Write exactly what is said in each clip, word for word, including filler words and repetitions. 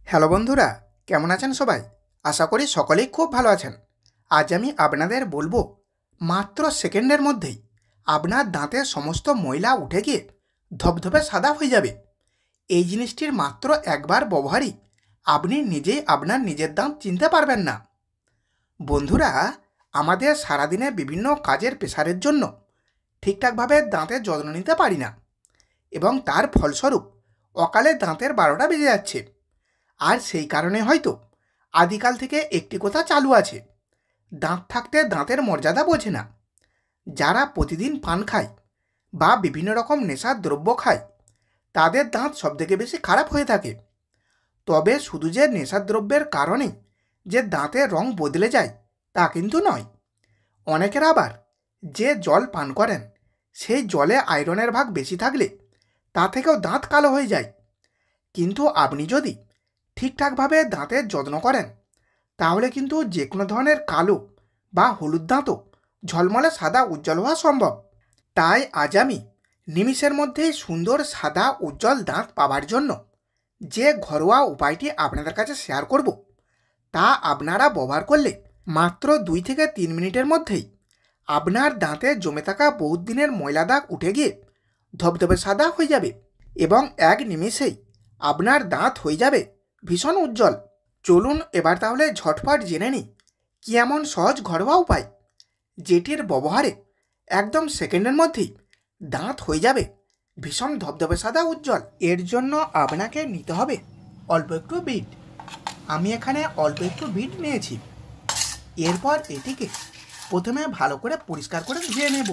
Hello বন্ধুরা, কেমন আছেন সবাই? আশা করি সকলেই খুব ভালো আছেন। আজ আমি আপনাদের বলবো মাত্র সেকেন্ডের মধ্যেই আপনার দাঁতের সমস্ত ময়লা উঠে গিয়ে ধবধবে সাদা হয়ে যাবে। এই জিনিসটির মাত্র একবার ব্যবহারই আপনি নিজেই আপনার নিজের দাঁত চিনতে পারবেন না। বন্ধুরা, আমাদের সারাদিনে বিভিন্ন কাজের প্রেশারের জন্য ঠিকঠাকভাবে দাঁতের যত্ন নিতে পারি না এবং তার ফলস্বরূপ অকালে দাঁতের বারোটা বেজে যাচ্ছে। আর সেই কারণে হয়তো আদিকাল থেকে একটি কথা চালু আছে, দাঁত থাকতে দাঁতের মর্যাদা বোঝে না। যারা প্রতিদিন পান খায় বা বিভিন্ন রকম নেশার দ্রব্য খায় তাদের দাঁত সবথেকে বেশি খারাপ হয়ে থাকে। তবে শুধু যে নেশার দ্রব্যের কারণে যে দাঁতের রং বদলে যায় তা কিন্তু নয়। অনেকের আবার যে জল পান করেন সেই জলে আয়রনের ভাগ বেশি থাকলে তা থেকেও দাঁত কালো হয়ে যায়। কিন্তু আপনি যদি ঠিকঠাকভাবে দাঁতের যত্ন করেন তাহলে কিন্তু যে কোনো ধরনের কালো বা হলুদ দাঁতও ঝলমলে সাদা উজ্জ্বল হওয়া সম্ভব। তাই আজ আমি নিমিষের মধ্যেই সুন্দর সাদা উজ্জ্বল দাঁত পাওয়ার জন্য যে ঘরোয়া উপায়টি আপনাদের কাছে শেয়ার করব তা আপনারা ব্যবহার করলে মাত্র দুই থেকে তিন মিনিটের মধ্যেই আপনার দাঁতে জমে থাকা বহুত দিনের ময়লা দাগ উঠে গিয়ে ধবধবে সাদা হয়ে যাবে এবং এক নিমেষেই আপনার দাঁত হয়ে যাবে ভীষণ উজ্জ্বল। চলুন এবার তাহলে ঝটপট জেনে নিই কি এমন সহজ ঘরোয়া উপায় যেটির ব্যবহারে একদম সেকেন্ডের মধ্যেই দাঁত হয়ে যাবে ভীষণ ধবধবে সাদা উজ্জ্বল। এর জন্য আপনাকে নিতে হবে অল্প একটু বিট। আমি এখানে অল্প একটু বিট নিয়েছি। এরপর এটিকে প্রথমে ভালো করে পরিষ্কার করে ধুয়ে নেব।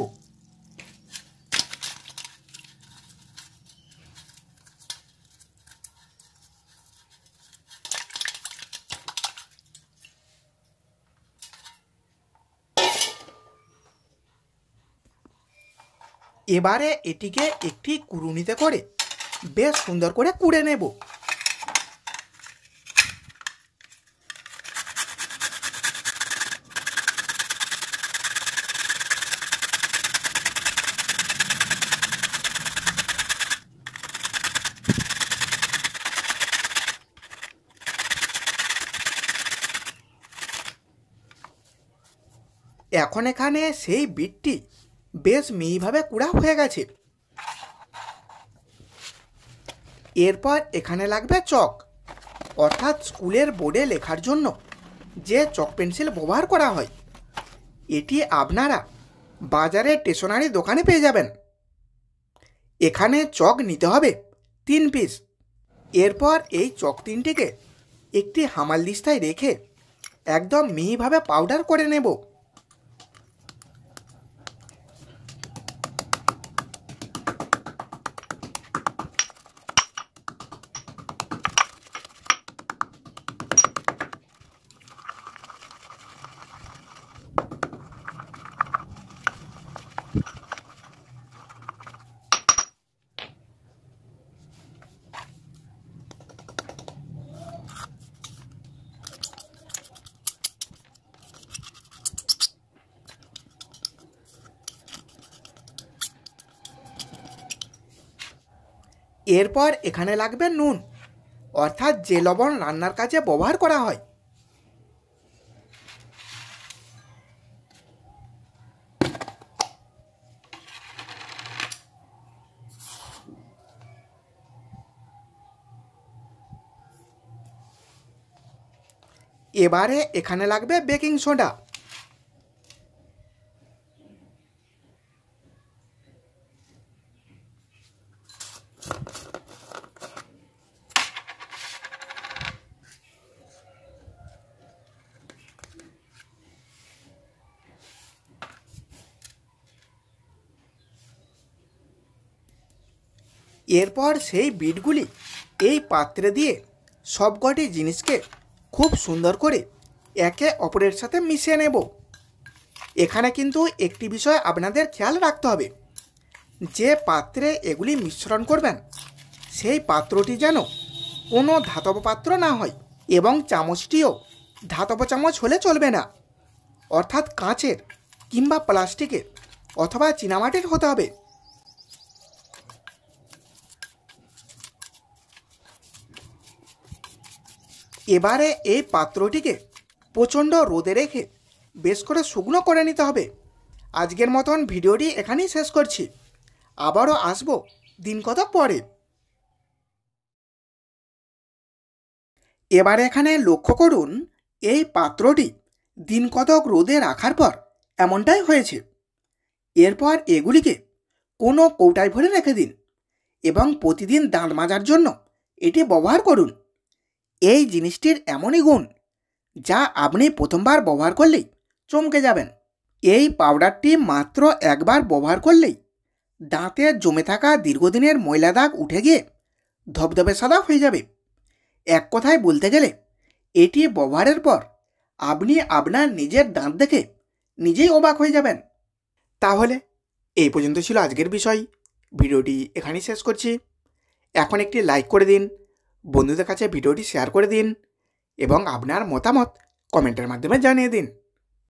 এবারে এটিকে একটি কুড়ুনিতে করে বেশ সুন্দর করে কুড়ে নেব। এখন এখানে সেই বিটটি বেশ মিহিভাবে কুড়া হয়ে গেছে। এরপর এখানে লাগবে চক, অর্থাৎ স্কুলের বোর্ডে লেখার জন্য যে চক পেন্সিল ব্যবহার করা হয়। এটি আপনারা বাজারে স্টেশনারি দোকানে পেয়ে যাবেন। এখানে চক নিতে হবে তিন পিস। এরপর এই চক তিনটিকে একটি হামালদিস্তায় রেখে একদম মিহিভাবে পাউডার করে নেব। এরপর এখানে লাগবে নুন, অর্থাৎ যে লবণ রান্নার কাজে ব্যবহার করা হয়। এবারে এখানে লাগবে বেকিং সোডা। এরপর সেই বিটগুলি এই পাত্রে দিয়ে সবকটি জিনিসকে খুব সুন্দর করে একে অপরের সাথে মিশিয়ে নেব। এখানে কিন্তু একটি বিষয় আপনাদের খেয়াল রাখতে হবে, যে পাত্রে এগুলি মিশ্রণ করবেন সেই পাত্রটি যেন কোনো ধাতব পাত্র না হয় এবং চামচটিও ধাতব চামচ হলে চলবে না, অর্থাৎ কাঁচের কিংবা প্লাস্টিকের অথবা চীনামাটির হতে হবে। এবারে এই পাত্রটিকে প্রচণ্ড রোদে রেখে বেশ করে শুকনো করে নিতে হবে। আজকের মতন ভিডিওটি এখানেই শেষ করছি। আবারও আসবো দিন কতক পরে। এবার এখানে লক্ষ্য করুন, এই পাত্রটি দিন কতক রোদে রাখার পর এমনটাই হয়েছে। এরপর এগুলিকে কোনো কৌটায় ভরে রেখে দিন এবং প্রতিদিন দাঁত মাজার জন্য এটি ব্যবহার করুন। এই জিনিসটির এমনই গুণ যা আপনি প্রথমবার ব্যবহার করলেই চমকে যাবেন। এই পাউডারটি মাত্র একবার ব্যবহার করলেই দাঁতে জমে থাকা দীর্ঘদিনের ময়লা দাগ উঠে গিয়ে ধবধবে সাদা হয়ে যাবে। এক কথায় বলতে গেলে এটি ব্যবহারের পর আপনি আপনার নিজের দাঁত দেখে নিজেই অবাক হয়ে যাবেন। তাহলে এই পর্যন্ত ছিল আজকের বিষয়। ভিডিওটি এখানেই শেষ করছি। এখন একটি লাইক করে দিন, বন্ধুদের কাছে ভিডিওটি শেয়ার করে দিন এবং আপনার মতামত কমেন্টের মাধ্যমে জানিয়ে দিন।